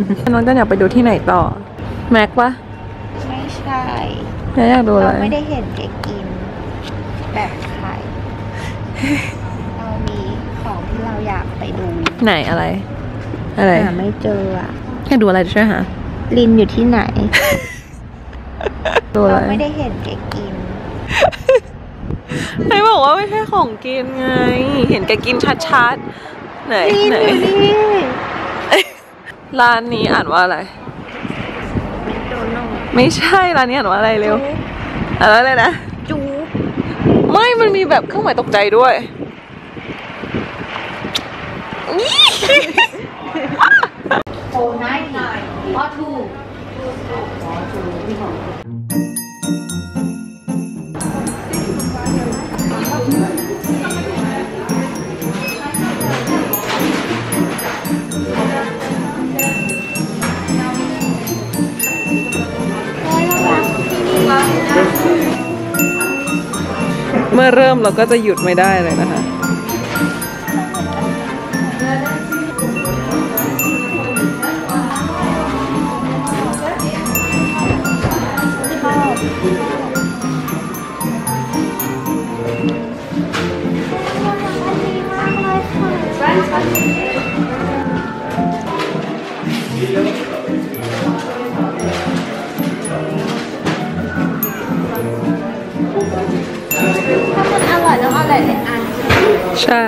น้องจันอยากไปดูที่ไหนต่อแม็กปะไม่ใช่อยากดูอะไรเราไม่ได้เห็นแกกินแบบไข่เรามีของที่เราอยากไปดูไหนอะไรหาไม่เจออ่ะอยากดูอะไรช่วยหาลินอยู่ที่ไหนเราไม่ได้เห็นแกกินไหนบอกว่าไม่ใช่ของกินไงเห็นแกกินชัดๆไหนร้านนี้อ่านว่าอะไรไม่ใช่ร้านนี้อ่านว่าอะไรเร็วอะไรนะจูไม่มันมีแบบเครื่องหมายตกใจด้วยโอ้นายออทูเมื่อเริ่มเราก็จะหยุดไม่ได้เลยนะคะใช่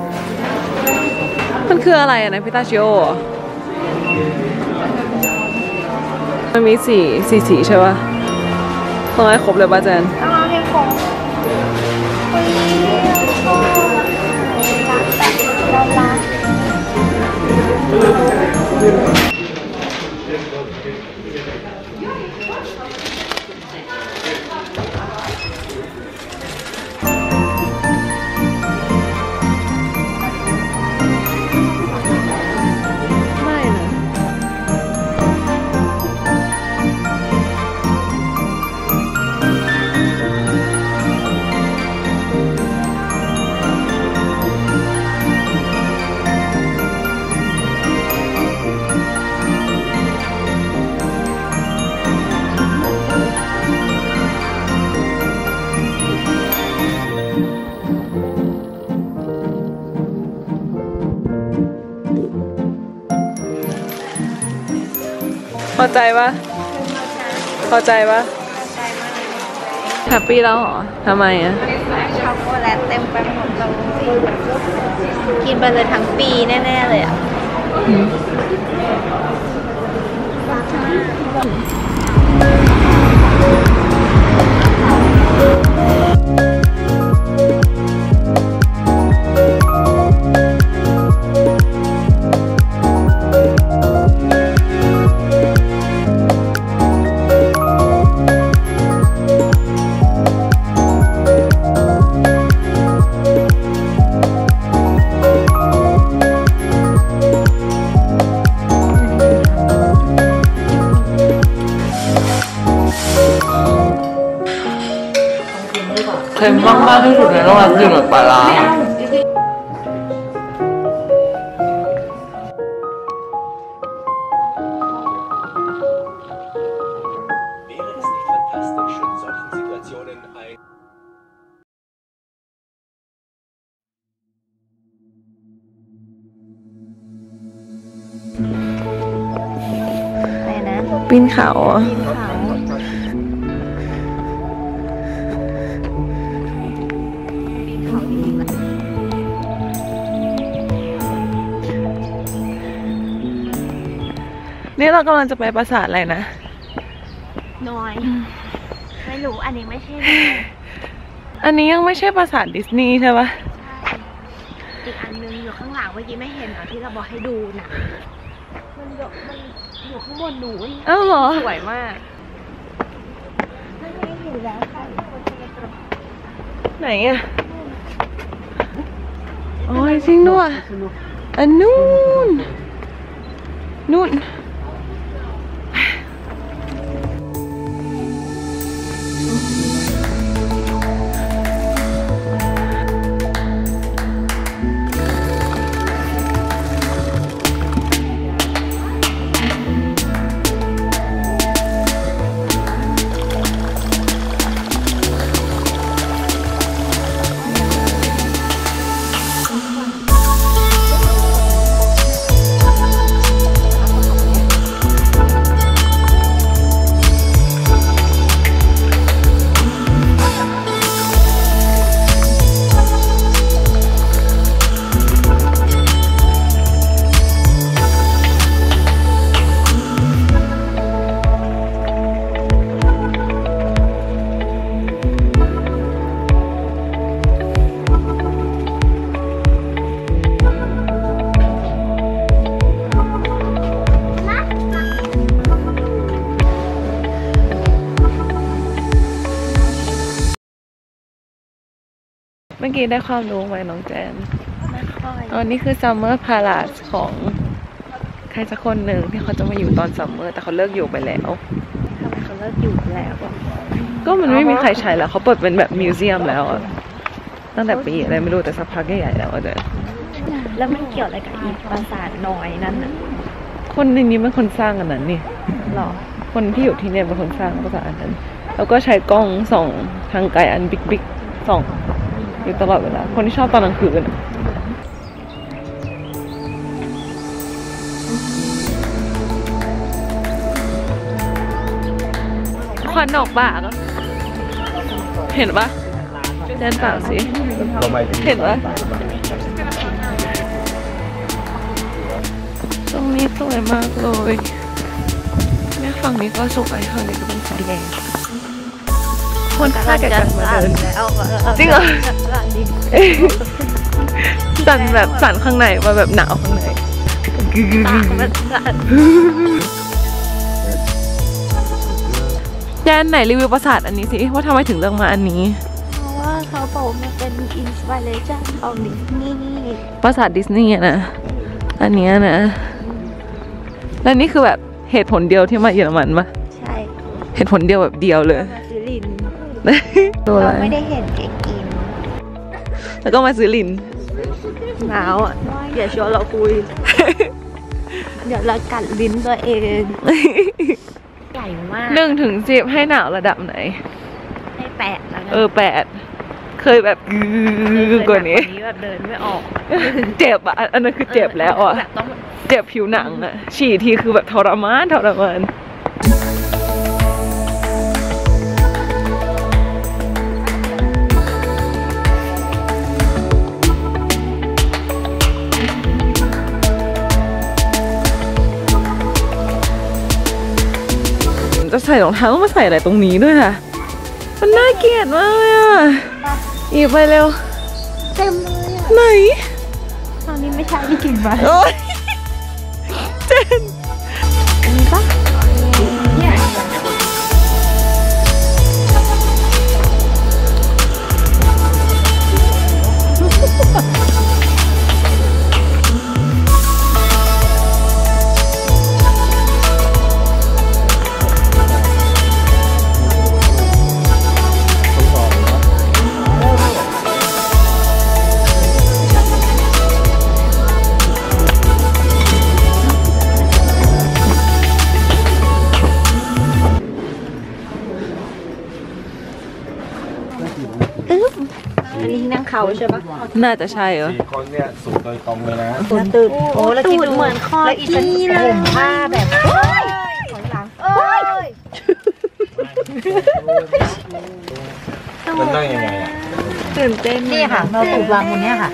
มันคืออะไรอะนะพิตาชิโอมันมีสีใช่ป่ะต้องให้ครบเลยป่ะเจนต้องให้ครบพอใจปะพอใจปะแฮปปี้แล้วเหรอทำไมอะช็อกโกแลตเต็มไปหมดเลยกินไปเลยทั้งปีแน่ๆเลยอ่ะเค็มมากๆที่สุดในโลกคือเหมือนปลาร้าอะไรนะปีนเขานี่เรากำลังจะไปปราสาทอะไรนะน้อยไม่รู้อันนี้ไม่ใช่อันนี้ยังไม่ใช่ปราสาทดิสนีย์ใช่ปะอีกอันนึงอยู่ข้างหลังเมื่อกี้ไม่เห็นเหรอที่เราบอกให้ดูนะมันอยู่ข้างบนหนูอ้าวเหรอสวยมากไม่เห็นแล้วค่ะไหนอะโอ้ยจริงด้วยอันนู้นกี้ได้ความรู้ไหมน้องแจนไม่ค่อยอันนี้คือ Summer Palace ของใครสักคนหนึ่งที่เขาจะมาอยู่ตอนซัมเมอร์แต่เขาเลิกอยู่ไปแล้วทำไมเขาเลิกอยู่แล้วอะก็มันไม่มีใครใช้แล้วเขาเปิดเป็นแบบมิวเซียมแล้วอะตั้งแต่ปีอะไรไม่รู้แต่สักพักใหญ่ๆแล้วอาจารย์แล้วมันเกี่ยวอะไรกับอีปราสาทน้อยนั่นน่ะคนในนี้เป็นคนสร้างอันนั้นนี่หรอคนที่อยู่ที่เนี่ยเป็นคนสร้างภาษาอันนั้นแล้วก็ใช้กล้องส่องทางไกลอันบิ๊กๆส่องอยู่ตลอดเวลาคนที่ชอบตอนกลางคืนอะควันออกปากอะเห็นปะเดินปากสิเห็นปะตรงนี้สวยมากเลยเนี่ยฝั่งนี้ก็สวยฝั่งนี้ก็เป็นสีแดงคนค่าแก่กันมาเดินจริงเหรอสั่นแบบสั่นข้างในมาแบบหนาวข้างในแจนไหนรีวิวปราสาทอันนี้สิว่าทำไมถึงเลือกมาอันนี้เพราะว่าเขาบอกมันเป็นอินสปิเรชันของดิสนีย์ปราสาทดิสนีย์อะนะอันเนี้ยนะแล้วนี่คือแบบเหตุผลเดียวที่มาเยอรมันปะใช่เหตุผลเดียวแบบเดียวเลยมาซื้อลินตัวอะไรเราไม่ได้เห็นเก๋กินแล้วก็มาซื้อลินหนาวอ่ะอย่าชวนเราคุย เดี๋ยวเรากัดลิ้นตัวเองใหญ่มาก 1-10ให้หนาวระดับไหนให้8แล้วกัน 8เคยแบบกว่านี้แบบเดินไม่ออกเจ็บอ่ะอันนั้นคือเจ็บแล้วอ่ะแบบต้องเจ็บผิวหนังอ่ะฉี่ทีคือแบบทรมานจะใส่รองเท้าต้องมาใส่อะไรตรงนี้ด้วยค่ะมันน่าเกลียดมากเลยอ่ะอีกไปเร็วเต็มเลยอ่ะไหนตอนนี้ไม่ใช่ที่กินไปโอ๊ยเจนอันนี้ปะเนี่ย อันนี้นั่งเขาใช่ปะน่าจะใช่เหรอ 4 คนเนี่ยสูงโดยตรงเลยนะตื่นโอ้แล้วคิดดูเหมือนคอกี้เลยผมผ้าแบบถอยหลังมันนั่งยังไงอ่ะตื่นเต้นนี่ค่ะเราตูดวางบนเนี้ยค่ะ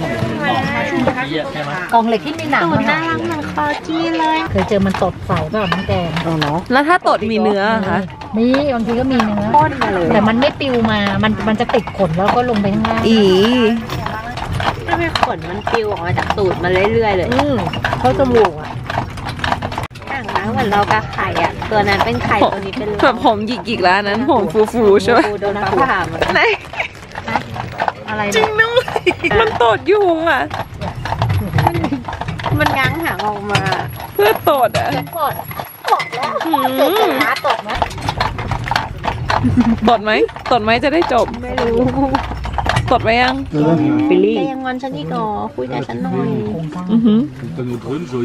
กล่องเหล็กที่มีหนังตูดน่ารักเหมือนคอกี้เลยเคยเจอมันตดใส่เปล่าน้องแกงแล้วถ้าตดมีเนื้อคะมีบางทีก็มีเนื้อแต่มันไม่ปิวมามันจะติดขนแล้วก็ลงไปข้างล่างอีถ้าเป็นขนมันปิวออกมาจากตูดมาเรื่อยๆเลยเขาจมูกอ่ะต่างนะเหมือนเรากระไข่อ่ะตัวนั้นเป็นไข่ตัวนี้เป็นแบบผมหยิกๆแล้วนั้นผมฟูๆใช่ไหมโดนฟ้าผ่ามันไหนอะไรจริงด้วยมันตดอยู่อ่ะมันง้างหางออกมาเพื่อตดอ่ะตดแล้วตดไหมตดไหมตดไหมจะได้จบไม่รู้ตดไหมยังบิลลี่ยังงอนฉันอีกเหรอคุยกับฉันหน่อยอือหือ Dann nur drin so.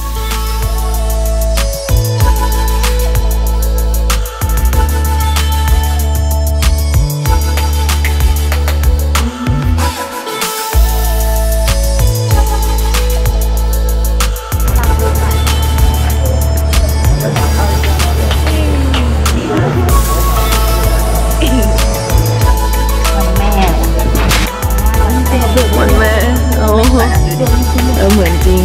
เหมือนแม่โอ้เหมือนจริง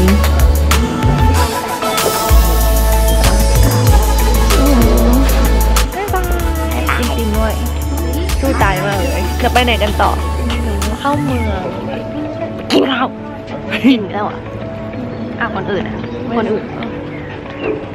จริงๆด้วยสู้ตายมากเลยจะไปไหนกันต่อเข้าเมืองกินข้าวกินแล้วอ่ะอ้าวคนอื่นอ่ะคนอื่น